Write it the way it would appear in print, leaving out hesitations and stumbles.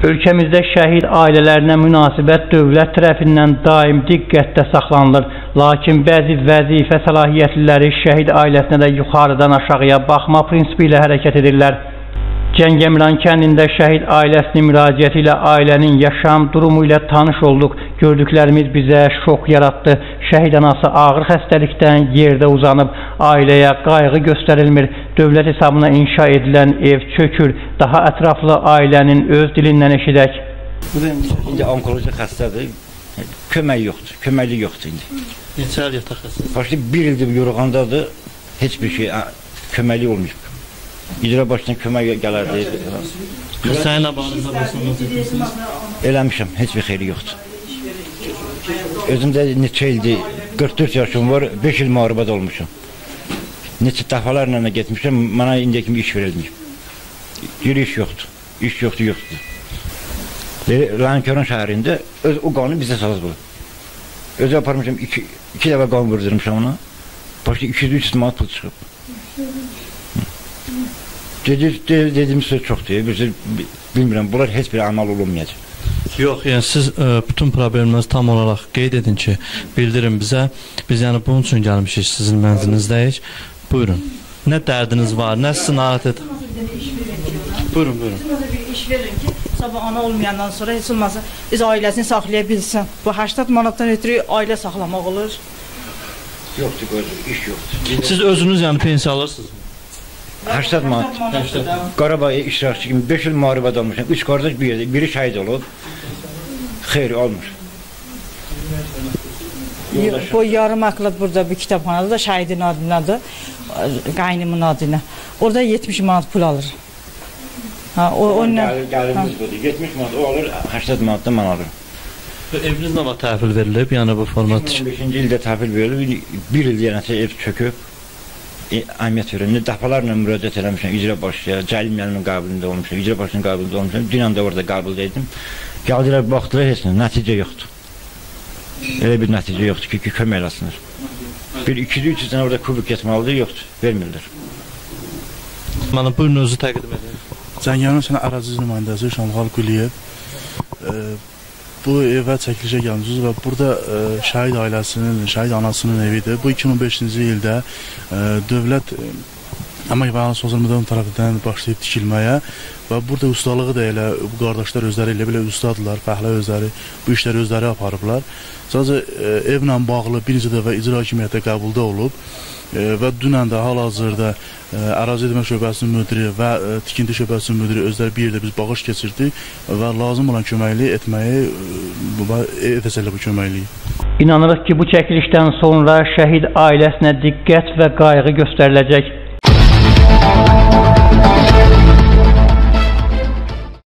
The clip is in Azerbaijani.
Ölkəmizdə şəhid ailələrinə münasibət dövlət tərəfindən daim diqqətdə saxlanılır. Lakin bəzi vəzifə səlahiyyətliləri şəhid ailəsinə də yuxarıdan aşağıya baxma prinsipi ilə hərəkət edirlər. Cəngəmiran kəndində şəhid ailəsinin müraciəti ilə ailənin yaşam durumu ilə tanış olduq. Gördüklərimiz bizə şok yarattı. Şəhid anası ağır xəstəlikdən yerdə uzanıb. Ailəyə qayğı göstərilmir. Dövlət hesabına inşa edilən ev çökür. Daha ətraflı ailənin öz dilindən eşidək. İndi onkoloji xəstədir. Kömək yoxdur. Köməkli yoxdur indi. Neçə il yataq xəstədir? Başlı bir ildir yorğandadır. Heç bir şey köməkli olmuyor. İcra başına kömək gələrdi. Xəstənin abanında basılmaz. Eləmişəm, heç bir xeyri yoxdur. Özümdə neçə ildir, 44 yaşım var, 5 il müharibədə olmuşum. Neçə dəfələrlə getmişəm, mənə indiyə kimi iş verilməyib. Yürüyüş yoxdur, iş yoxdur. Lənkəran şəhərində o qanunu bizə saz bu. Özü aparmışam, 2 dəfə qanun vurdurmuşam ona. Başda 200-300 manat pul çıxıb. Dediyimiz söz çoxdur, bilmirəm, bunlar heç bir əməl olunmayacaq. Yox, yəni siz bütün probleminizi tam olaraq qeyd edin ki, bildirin bizə. Biz yəni bunun üçün gəlmişik sizin mənzilinizdəyik. Buyurun. Nə dərdiniz var, nə sizi narahat edir? Buyurun. Bir iş verin ki, sabah ana olmayandan sonra heç olmazsa biz ailəsini saxlaya bilsin. Bu 80 manatdan ötürü ailə saxlamaq olur. Yoxdur, iş yoxdur. Siz özünüz yəni pensiya alırsınız mı? 80 manat. Qarabağ iştirakçı kimi 5 il müharibədə olmuşam. 3 qardaş bir yerdə, biri şəhid olub. Xeyri olmur. Bu yarım aklad burada bir kitabxanada da şəhidin adınadır, qaynımın adına. Orada 70 manat pul alır. Gəlirimiz budur. 70 manat o alır, 80 manat da mən alırım. Eviniz nə var təhvil verilib, yəni bu format üçün? 15-ci ildə təhvil verilib, bir il deyənəsə ev çöküb. Əmiyyət verildi. Dəfələrlə müraciət eləmişəm icra başçıya, Cəlim müəllimin qəbulunda olmuşam, icra başçının qəbulunda olmuşam. Dünən də orada qəbulda idim. Gəldilər, baxdılar, heç nə, nəticə yoxdur. Elə bir nəticə yoxdur ki, kömək eləsinlər. Bir 200-300 dənə orada kubik getməlidir, yoxdur, vermirlər. Mənə buyurun özü təqdim edin. Cəngəmiran sənə ərazi nümayəndəsi Şamxal Quliyev. Bu evə çəkilişə gəlmişsiniz və burada şəhid ailəsinin, şəhid anasının evidir. Bu 2005-ci ildə dövlət Əmək və Əhalinin Sosial Müdafiə tərəfindən başlayıb tikilməyə və burada ustalığı da elə bu qardaşlar özləri elə belə ustadırlar, fəhlə özləri bu işləri özləri aparıblar. Sadəcə evlə bağlı bir neçə dəfə icra hakimiyyətə qəbulda olub və dünən də hal-hazırda ərazi edilmə şöbəsinin müdiri və tikinti şöbəsinin müdiri özləri bir yerdə biz bağış keçirdik və lazım olan köməkliyi etməyi edəcəklər bu köməkliyi. İnanırıq ki, bu çəkilişdən sonra şəhid ailəsinə diqqət və qayğı göstəriləcək.